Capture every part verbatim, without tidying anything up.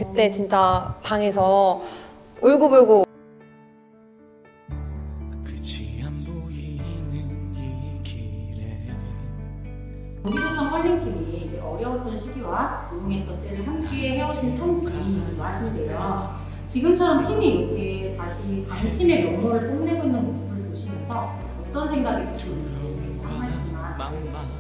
그때 진짜 방에서 울고불고 경기도청 컬링팀이 어려웠던 시기와 조용했던 때를 함께 해오신 상징이기도 하신데요. 지금처럼 팀이 이렇게 다시 강팀의 면모를 뽐내고 있는 모습을 보시면서 어떤 생각이 드시는지 한 말씀만.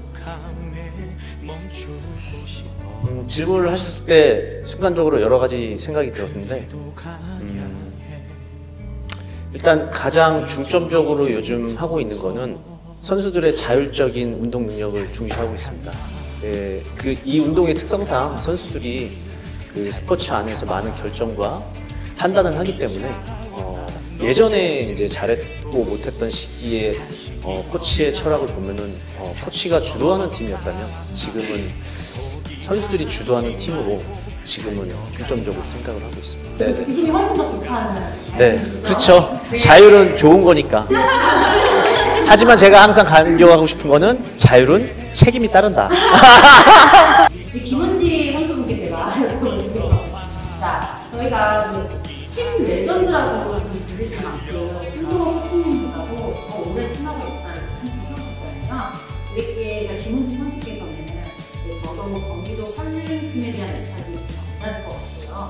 음, 질문을 하셨을 때 순간적으로 여러 가지 생각이 들었는데 음, 일단 가장 중점적으로 요즘 하고 있는 거는 선수들의 자율적인 운동 능력을 중시하고 있습니다. 예, 그 이 운동의 특성상 선수들이 그 스포츠 안에서 많은 결정과 판단을 하기 때문에 어, 예전에 이제 잘했고 못했던 시기에 어, 코치의 철학을 보면은 어, 코치가 주도하는 팀이었다면 지금은 선수들이 주도하는 팀으로 지금은 중점적으로 생각을 하고 있습니다. 네네. 지금이 훨씬 더 좋다는. 네, 그렇죠. 자율은 좋은 거니까. 하지만 제가 항상 강조하고 싶은 거는 자율은 책임이 따른다. 김은지 선수분께 제가 여쭤볼게요. 자, 저희가 팀 레전드라고 좀 부르지 않고 실로 코치님보다도 더 오랜 팀하고 역사를 함께 해오셨잖아요. 이렇게 김은지 선수께서는 더더욱 경기도 컬링팀에 대한 애착이 많을 것 같아요.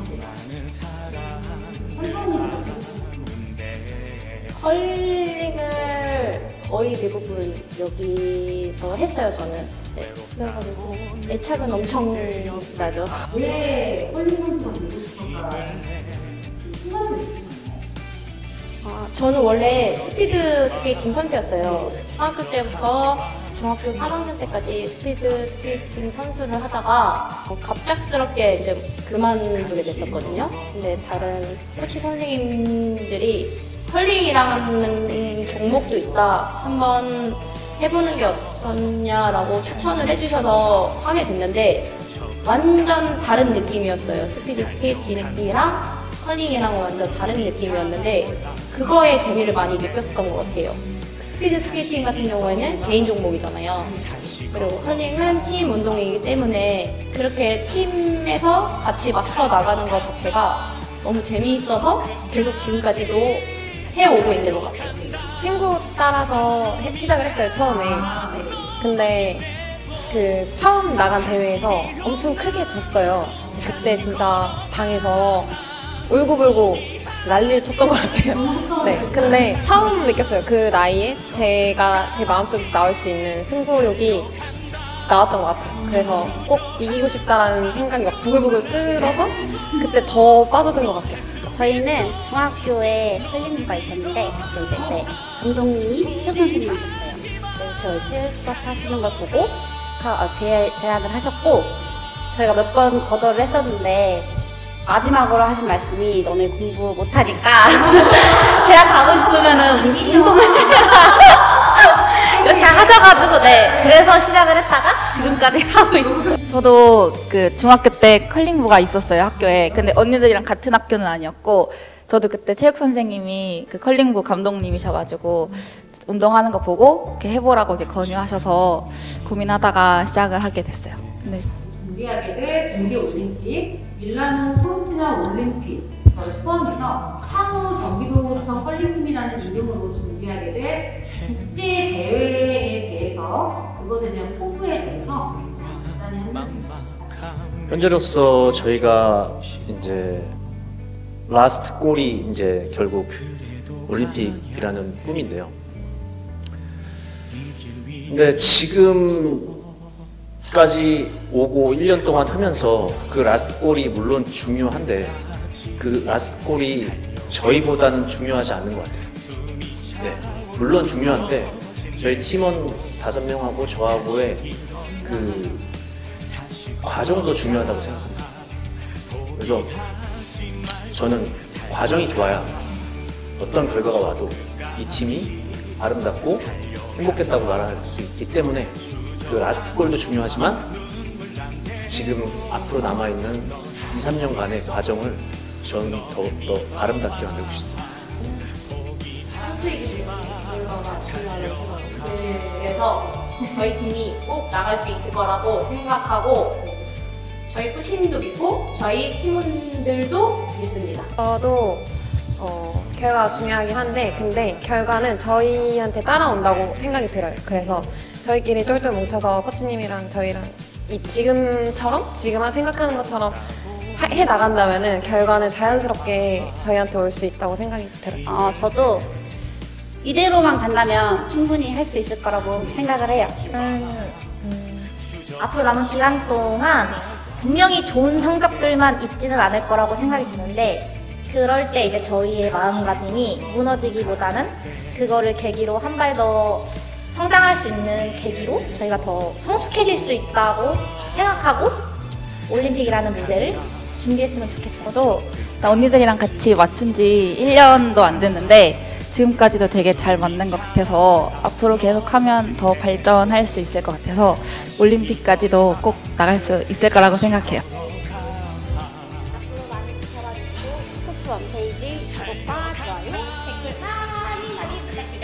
컬링을 거의 대부분 여기서 했어요, 저는. 네. 그래가지고 애착은 엄청 나죠. 왜 컬링 선수가 되고 싶었다라는 생각이 있으셨나요? 아, 저는 원래 스피드 스케이팅 선수였어요. 중학교 때부터 중학교 삼 학년 때까지 스피드 스케이팅 선수를 하다가 어, 갑작스럽게 이제 그만두게 됐었거든요. 근데 다른 코치 선생님들이 컬링이라는 종목도 있다, 한번 해보는 게 어떻냐라고 추천을 해주셔서 하게 됐는데 완전 다른 느낌이었어요. 스피드 스케이팅이랑 컬링이랑은 완전 다른 느낌이었는데 그거에 재미를 많이 느꼈었던 것 같아요. 스피드 스케이팅 같은 경우에는 개인 종목이잖아요. 그리고 컬링은 팀 운동이기 때문에 그렇게 팀에서 같이 맞춰 나가는 것 자체가 너무 재미있어서 계속 지금까지도 해오고 있는 것 같아요. 친구 따라서 해- 시작을 했어요, 처음에. 네. 근데 그 처음 나간 대회에서 엄청 크게 졌어요. 그때 진짜 방에서 울고불고 난리를 쳤던 것 같아요. 네. 근데 처음 느꼈어요. 그 나이에 제가 제 마음속에서 나올 수 있는 승부욕이 나왔던 것 같아요. 그래서 꼭 이기고 싶다라는 생각이 막 부글부글 끓어서 그때 더 빠져든 것 같아요. 저희는 중학교에 컬링부가 있었는데 그때 네, 감독님이 체육 선생님이셨어요. 네, 저희 체육 수업 하시는 걸 보고 어, 제, 제안을 하셨고 저희가 몇 번 거절을 했었는데 마지막으로 하신 말씀이 너네 공부 못하니까 대학 가고 싶으면은 운동을 이렇게 하셔가지고 네 그래서 시작을 했다가 지금까지 하고 있어요. 저도 그 중학교 때 컬링부가 있었어요, 학교에. 근데 언니들이랑 같은 학교는 아니었고 저도 그때 체육 선생님이 그 컬링부 감독님이셔가지고 운동하는 거 보고 이렇게 해보라고 이렇게 권유하셔서 고민하다가 시작을 하게 됐어요. 네. 준비하게 될 동계올림픽, 밀라노 코르티나 올림픽 을 포함해서 향후 경기도청 컬링팀이라는 이름으로 준비하게 될 국제 대회에 대해서 그것에 대한 포부에 대해서 간단히 한 말씀 주시죠. 현재로서 저희가 이제 라스트 골이 이제 결국 올림픽이라는 꿈인데요. 근데 지금까지 오고 일 년 동안 하면서 그 라스트 골이 물론 중요한데 그 라스트 골이 저희보다는 중요하지 않는 것 같아요. 네, 물론 중요한데 저희 팀원 다섯 명하고 저하고의 그 과정도 중요하다고 생각합니다. 그래서 저는 과정이 좋아야 어떤 결과가 와도 이 팀이 아름답고 행복했다고 말할 수 있기 때문에 그 라스트 골도 중요하지만 지금 앞으로 남아있는 이, 삼 년간의 과정을 저는 더욱더 아름답게 만들고 싶습니다. 그래서 저희 팀이 꼭 나갈 수 있을 거라고 생각하고 저희 코치님도 믿고 저희 팀원들도 믿습니다. 저도 어, 결과가 중요하긴 한데 근데 결과는 저희한테 따라온다고 생각이 들어요. 그래서 저희끼리 똘똘 뭉쳐서 코치님이랑 저희랑 이 지금처럼 지금 생각하는 것처럼 하- 해 나간다면은 결과는 자연스럽게 저희한테 올 수 있다고 생각이 들어요. 어, 저도 이대로만 간다면 충분히 할 수 있을 거라고 생각을 해요. 저는 음, 앞으로 남은 기간 동안 분명히 좋은 성적들만 있지는 않을 거라고 생각이 드는데 그럴 때 이제 저희의 마음가짐이 무너지기보다는 그거를 계기로 한 발 더 성장할 수 있는 계기로 저희가 더 성숙해질 수 있다고 생각하고 올림픽이라는 무대를 준비했으면 좋겠어요. 저도 나 언니들이랑 같이 맞춘 지 일 년도 안 됐는데 지금까지도 되게 잘 맞는 것 같아서 앞으로 계속하면 더 발전할 수 있을 것 같아서 올림픽까지도 꼭 나갈 수 있을 거라고 생각해요. 앞으로 많이 지켜봐주시고 스포츠 원페이지 구독과 좋아요, 댓글 많이 많이 부탁드립니다.